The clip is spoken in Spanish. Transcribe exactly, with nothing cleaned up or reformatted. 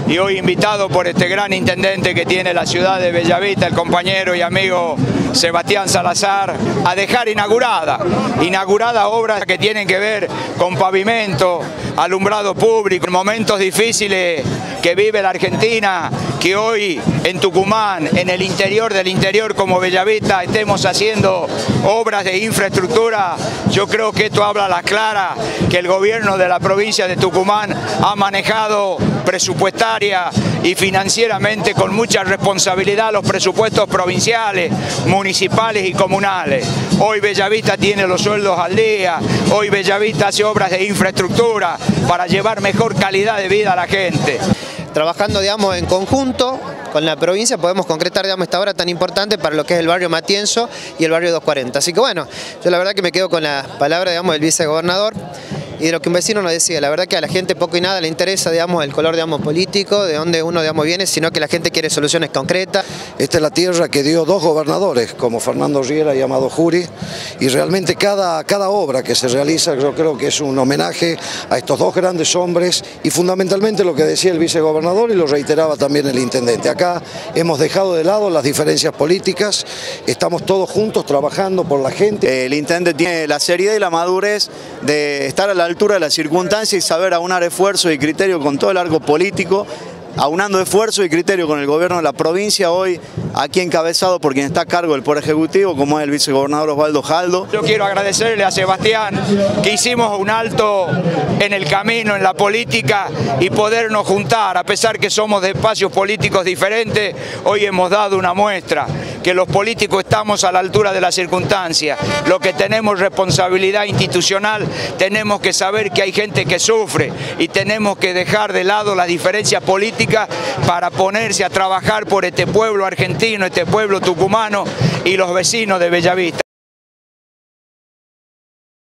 y hoy invitado por este gran intendente que tiene la ciudad de Bellavista, el compañero y amigo Sebastián Salazar, a dejar inaugurada, inaugurada obras que tienen que ver con pavimento, alumbrado público, en momentos difíciles que vive la Argentina, que hoy en Tucumán, en el interior del interior como Bellavista, estemos haciendo obras de infraestructura. Yo creo que esto habla a la clara que el gobierno de la provincia de Tucumán ha manejado presupuestaria y financieramente con mucha responsabilidad los presupuestos provinciales, municipales y comunales. Hoy Bellavista tiene los sueldos al día, hoy Bellavista hace obras de infraestructura para llevar mejor calidad de vida a la gente. Trabajando, digamos, en conjunto con la provincia podemos concretar, digamos, esta obra tan importante para lo que es el barrio Matienzo y el barrio doscientos cuarenta. Así que bueno, yo la verdad que me quedo con la palabra, digamos, del vicegobernador y de lo que un vecino nos decía. La verdad que a la gente poco y nada le interesa, digamos, el color, digamos, político, de dónde uno, digamos, viene, sino que la gente quiere soluciones concretas. Esta es la tierra que dio dos gobernadores, como Fernando Riera y Amado Jury, y realmente cada, cada obra que se realiza yo creo que es un homenaje a estos dos grandes hombres y fundamentalmente lo que decía el vicegobernador y lo reiteraba también el intendente. Acá hemos dejado de lado las diferencias políticas, estamos todos juntos trabajando por la gente. El intendente tiene la seriedad y la madurez de estar a la altura de las circunstancias y saber aunar esfuerzo y criterio con todo el arco político, aunando esfuerzo y criterio con el gobierno de la provincia, hoy aquí encabezado por quien está a cargo del Poder Ejecutivo, como es el vicegobernador Osvaldo Jaldo. Yo quiero agradecerle a Sebastián que hicimos un alto en el camino, en la política, y podernos juntar, a pesar que somos de espacios políticos diferentes, hoy hemos dado una muestra, que los políticos estamos a la altura de las circunstancias, los que tenemos responsabilidad institucional, tenemos que saber que hay gente que sufre y tenemos que dejar de lado las diferencias políticas para ponerse a trabajar por este pueblo argentino, este pueblo tucumano y los vecinos de Bellavista.